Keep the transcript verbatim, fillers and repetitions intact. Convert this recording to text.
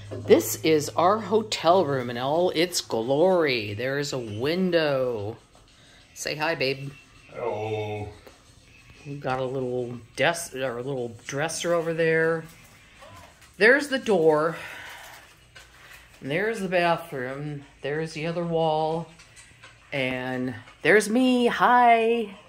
This is our hotel room in all its glory. There is a window. Say hi, babe. Hello. We've got a little desk or a little dresser over there. There's the door. And there's the bathroom. There's the other wall. And there's me. Hi.